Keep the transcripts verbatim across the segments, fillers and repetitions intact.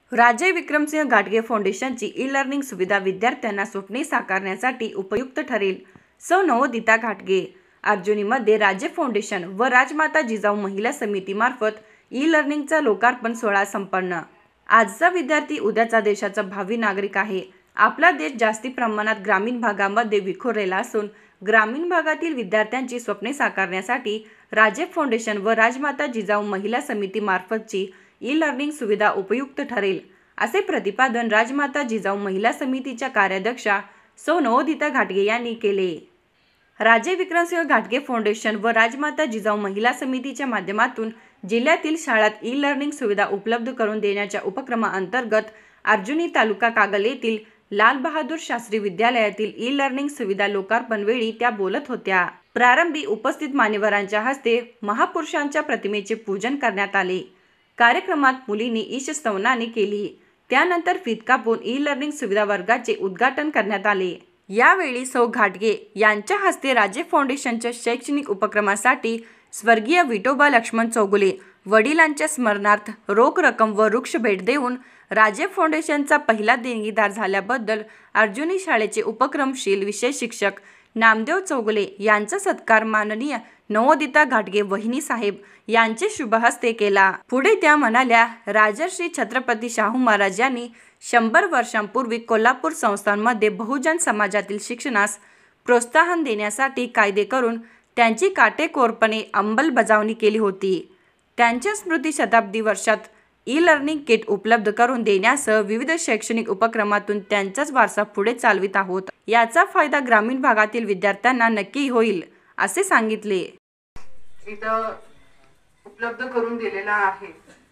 राजे विक्रमसिंह घाटगे फाउंडेशनची E learning सुविधा विद्यार्थ्यांना स्वप्ने साकारण्यासाठी उपयुक्त ठरेल. सौ नवोदिता घाटगे. अर्जुनीमध्ये राजे फाउंडेशन व राजमाता जिजाऊ महिला समितीमार्फत ई लर्निंगचा लोकार्पण सोहळा संपन्न. आजचा विद्यार्थी उद्याचा देशाचा भावी नागरिक आहे. आपला देश जास्ती प्रमाणात ग्रामीण भागामध्ये विखुरलेला असून ग्रामीण भागातील विद्यार्थ्यांची स्वप्ने साकारण्यासाठी राजे फाउंडेशन व राजमाता जिजाऊ महिला समितीमार्फतची ई लर्निंग सुविधा उपयुक्त ठरेल, असे प्रतिपादन राजमाता जिजाऊ महिला समितीच्या कार्याध्यक्षा सौ नवोदिता घाटगे यांनी केले. राजे विक्रमसिंह घाटगे फाउंडेशन व राजमाता जिजाऊ महिला समितीच्या माध्यमातून जिल्ह्यातील शाळांत ई लर्निंग सुविधा उपलब्ध करून देण्याच्या उपक्रमाअंतर्गत अर्जुनी तालुका कागल येथील लाल बहादूर शास्त्री विद्यालयातील ई लर्निंग सुविधा लोकार्पण वेळी त्या बोलत होत्या. प्रारंभी उपस्थित मान्यवरांच्या हस्ते महापुरुषांच्या प्रतिमेचे पूजन करण्यात आले. कार्यक्रमात मुलींनी ईशस्तवनाने केली. त्यानंतर फीत कापून ई लर्निंग सुविधा वर्गाचे उद्घाटन करण्यात आले. यावेळी सौ घाटगे यांच्या हस्ते राजे फाउंडेशनच्या शैक्षणिक उपक्रमासाठी स्वर्गीय विठोबा लक्ष्मण चौगुले वडिलांच्या स्मरणार्थ रोख रक्कम व वृक्ष भेट देऊन राजे फाउंडेशनचा पहिला देणगीदार झाल्याबद्दल अर्जुनी शाळेचे उपक्रमशील विषय शिक्षक नामदेव चौगुले यांचा सत्कार माननीय नवोदिता घाटगे वहिनी साहेब यांचे शुभ हस्ते केला. पुढे त्या म्हणाल्या, राजर्षी छत्रपती शाहू महाराज यांनी शंभर वर्षांपूर्वी कोल्हापूर संस्थांमध्ये बहुजन समाजातील शिक्षणास प्रोत्साहन देण्यासाठी कायदे करून त्यांची काटेकोरपणे अंमलबजावणी केली होती. त्यांच्या स्मृती शताब्दी वर्षात ई लर्निंग किट उपलब्ध करून देण्यासह विविध शैक्षणिक उपक्रमातून त्यांचाच वारसा पुढे चालवित आहोत. याचा फायदा ग्रामीण भागातील विद्यार्थ्यांना नक्की होईल, असे सांगितले. इथं उपलब्ध करून दिलेला आहे.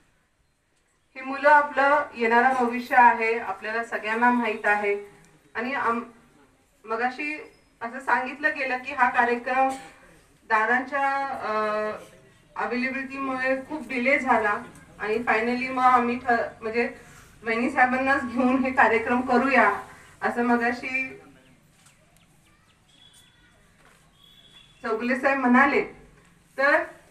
ही मुलं आपलं येणारा भविष्य आहे, आपल्याला सगळ्यांना माहीत आहे. आणि मगाशी असं सांगितलं गेलं की हा कार्यक्रम दादांच्या अवेलेबिलिटीमुळे खूप डिले झाला आणि फायनली मग आम्ही म्हणजे वहिनी साहेबांनाच घेऊन हे कार्यक्रम करूया असं मगाशी चौगुले साहेब म्हणाले. तर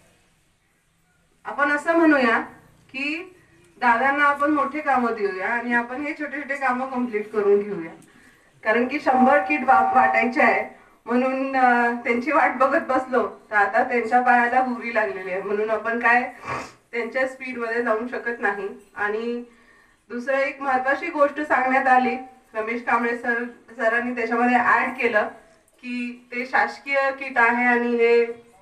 आपण असं म्हणूया की दादांना आपण मोठे कामं देऊया आणि आपण हे छोटे छोटे कामं कम्प्लीट करून घेऊया. कारण की शंभर किट वाटायचे आहे म्हणून त्यांची वाट बघत बसलो तर आता त्यांच्या पायाला भुरी लागलेली आहे. म्हणून आपण काय त्यांच्या स्पीड मध्ये जाऊ शकत नाही. आणि दुसरं एक महत्वाची गोष्ट सांगण्यात आली, रमेश कांबळे सर सरांनी त्याच्यामध्ये ऍड केलं की ते शासकीय किट आहे आणि हे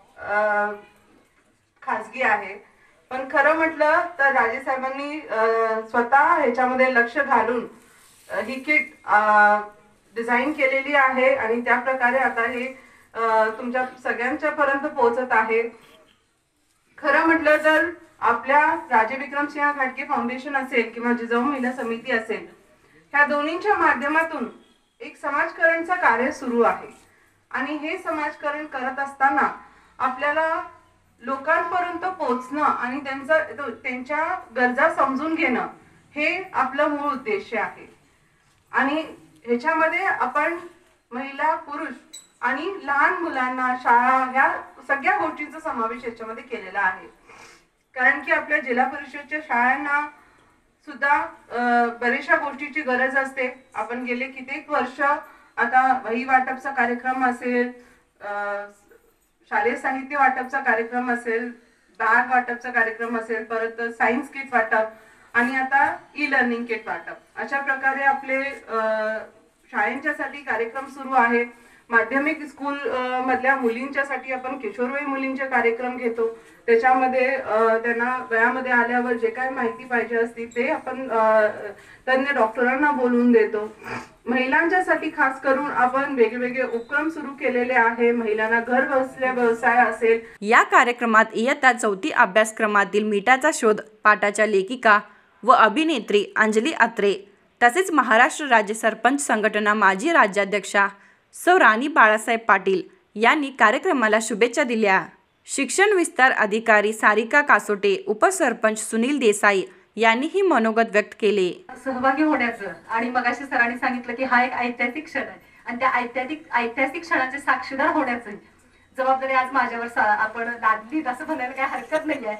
खासगी आहे. पण खरं म्हटलं तर राजे साहेबांनी स्वतः ह्याच्यामध्ये लक्ष घालून ही किट डिझाईन केलेली आहे आणि त्या प्रकारे आता हे तुमच्या सगळ्यांच्या पर्यंत पोहोचत आहे. खरं म्हटलं तर आपल्या राजे विक्रमसिंह घाटगे फाउंडेशन असेल किंवा जिजाऊ महिला समिती असेल, ह्या दोन्हींच्या माध्यमातून एक समाजकारणचं कार्य सुरू आहे. आणि हे समाजकारण करत असताना आपल्याला लोकांपर्यंत पोहोचणं आणि त्यांचा त्यांच्या गरजा समजून घेणं हे आपलं मूळ उद्देश आहे. आणि ह्याच्यामध्ये आपण महिला, पुरुष आणि लहान मुलांना, शाळा ह्या सगळ्या गोष्टींचा समावेश याच्यामध्ये केलेला आहे. कारण की आपल्या जिल्हा परिषदच्या शाळांना सुद्धा बऱ्याचशा गोष्टीची गरज असते. आपण गेले कित्येक वर्ष आता वही वाटपचा कार्यक्रम असेल, शालेय साहित्य वाटपचा कार्यक्रम असेल, बॅग वाटपचा कार्यक्रम असेल, परत सायन्स किट वाटप आणि आता ई लर्निंग किट वाटप, अशा प्रकारे आपले शाळेंच्यासाठी कार्यक्रम सुरू आहे. माध्यमिक स्कूल मधल्या मुलींच्यासाठी आपण किशोरवयीन मुलींचे कार्यक्रम घेतो. त्याच्यामध्ये त्यांना वयामध्ये आल्यावर जे काही माहिती पाहिजे असते ते आपण तज्ञ डॉक्टरांना बोलवून देतो. महिलांच्यासाठी खास करून आपण वेगवेगळे उपक्रम सुरू केलेले आहे. महिलांना घर बसल्या व्यवसाय असेल. या कार्यक्रमात इयत्ता चौथी अभ्यासक्रमातील मिठाचा शोध पाठाच्या लेखिका व अभिनेत्री अंजली अत्रे तसेच महाराष्ट्र राज्य सरपंच संघटना माजी राज्याध्यक्षा सौ राणी बाळासाहेब पाटील यांनी कार्यक्रमाला शुभेच्छा दिल्या. शिक्षण विस्तार अधिकारी सारिका कासोटे, उपसरपंच सुनील देसाई यांनीही मनोगत व्यक्त केले. सहभागी होण्याचं आणि मगाशी सरांनी सांगितलं की हा एक ऐतिहासिक क्षण आहे आणि त्या ऐतिहासिक ऐतिहासिक क्षणाचे साक्षीदार होण्याचं जबाबदारी आज माझ्यावर आपण लादली असं म्हणायला काही हरकत नाही आहे.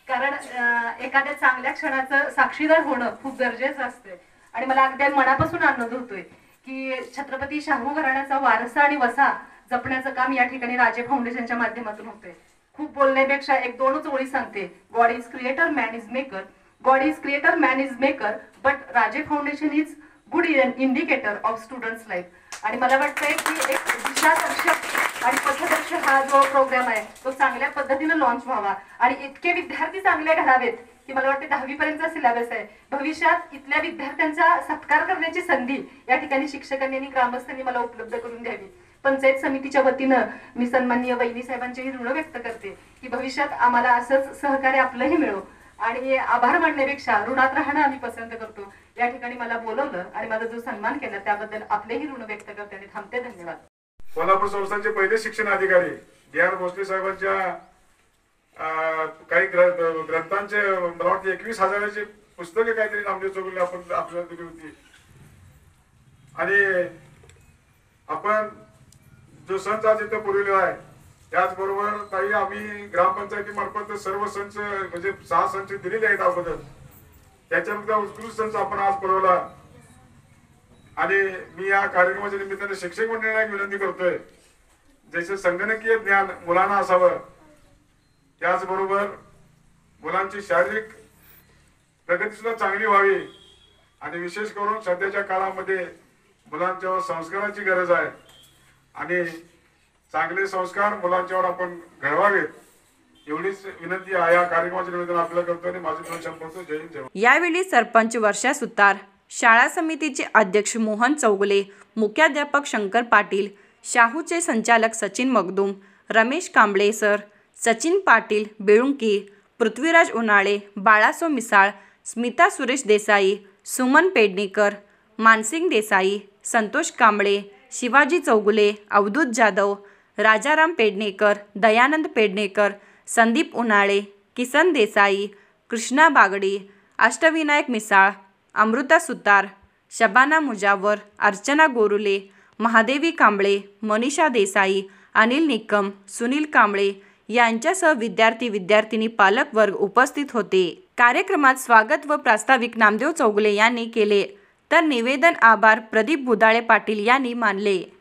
कारण अं, एखाद्या चांगल्या क्षणाचं साक्षीदार होणं खूप गरजेचं असते. आणि मला अगदी मनापासून आनंद होतोय की छत्रपती शाहू घराण्याचा वारसा आणि वसा जपण्याचं काम या ठिकाणी राजे फाउंडेशनच्या माध्यमातून होतंय. खूप बोलण्यापेक्षा एक दोनच ओळी सांगते. God is creator, man is maker. God is creator, man is maker, but Raje foundation is good indicator of students life. आणि मला वाटतंय की एक दिशादर्शक आणि पथदर्शक हा जो प्रोग्राम आहे तो चांगल्या पद्धतीनं लॉन्च व्हावा आणि इतके विद्यार्थी चांगले घडावेत की मला वाटते दहावी पर्यंतचा सिलेबस आहे. भविष्यात इथल्या विद्यार्थ्यांचा सत्कार करण्याची संधी या ठिकाणी शिक्षकांनी आणि ग्रामस्थांनी मला उपलब्ध करून द्यावी. पंचायत समितीच्या वतीनं मी सन्माननीय वहिनी साहेबांचेही ऋण व्यक्त करते की भविष्यात आम्हाला असंच सहकार्य आपलंही मिळो. आणि आभार मानण्यापेक्षा ऋणात राहणं आम्ही पसंत करतो. या ठिकाणी मला बोलवलं आणि माझा जो सन्मान केला त्याबद्दल आपलेही ऋण व्यक्त करते आणि थांबते. धन्यवाद. कोल्हापूर संस्थानचे पहिले शिक्षण अधिकारी डी आर भोसले साहेबांच्या काही ग्रंथांचे मला वाटतं एकवीस हजाराची पुस्तके काहीतरी नामदेव चौगुले आपण आपल्याला दिली होती. आणि आपण जो संच आज इथं पुरवलेला आहे त्याचबरोबर काही आम्ही ग्रामपंचायतीमार्फत सर्व संच म्हणजे सहा संच दिलेले आहेत अगोदर. त्याच्यामध्ये उत्कृष्ट संच आपण आज पुरवला. आणि मी या कार्यक्रमाच्या निमित्ताने शिक्षक मंडळाला एक विनंती करतोय जसे संगणकीय ज्ञान मुलांना असावं त्याचबरोबर मुलांची शारीरिक प्रगती सुद्धा चांगली व्हावी. आणि विशेष करून सध्याच्या काळामध्ये मुलांच्यावर संस्काराची गरज आहे आणि चांगले संस्कार मुलांच्यावर आपण घडवावेत एवढीच विनंती या कार्यक्रमाच्या निमित्ताने आपल्याला करतो आणि माझे दोन संपर्क जय हिंद. यावेळी सरपंच वर्षा सुतार, शाळा समितीचे अध्यक्ष मोहन चौगुले, मुख्याध्यापक शंकर पाटील, शाहूचे संचालक सचिन मगदूम, रमेश कांबळे सर, सचिन पाटील बेळुंकी, पृथ्वीराज उन्हाळे, बाळासो मिसाळ, स्मिता सुरेश देसाई, सुमन पेडणेकर, मानसिंग देसाई, संतोष कांबळे, शिवाजी चौगुले, अवधूत जाधव, राजाराम पेडणेकर, दयानंद पेडणेकर, संदीप उन्हाळे, किसन देसाई, कृष्णा बागडी, अष्टविनायक मिसाळ, अमृता सुतार, शबाना मुजावर, अर्चना गोरुले, महादेवी कांबळे, मनीषा देसाई, अनिल निकम, सुनील कांबळे यांच्यासह विद्यार्थी विद्यार्थिनी पालक वर्ग उपस्थित होते. कार्यक्रमात स्वागत व प्रास्ताविक नामदेव चौगुले यांनी केले तर निवेदन आभार प्रदीप बुधाळे पाटील यांनी मानले.